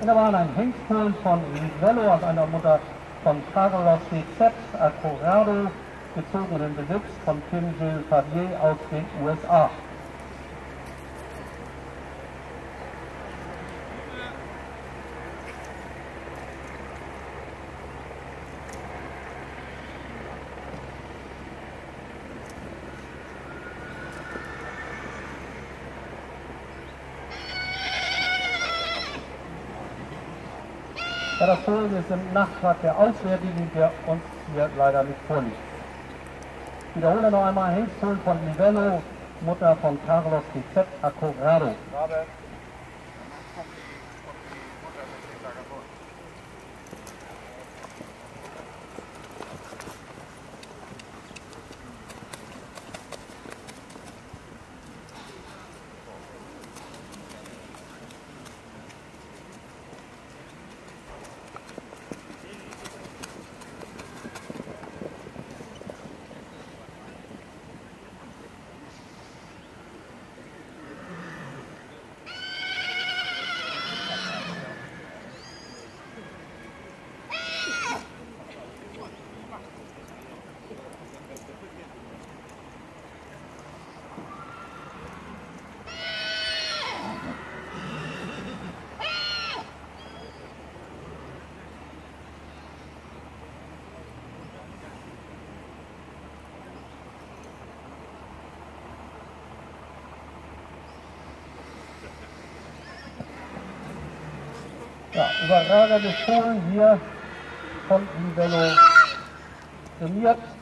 Achterbahn ein Hengstfohlen von Livello aus einer Mutter von Carlos DZ Accorado, gezogen in den Besitz von Kim Gilles Favier aus den USA. Ja, das Fohlen ist im Nachtrag der Auswärtigen, der uns hier leider nicht vorliegt. Ich wiederhole noch einmal, Hengstfohlen von Livello, Mutter von Carlos DZ Accorado. Ja, überragendes Fohlen hier von Livello trainiert.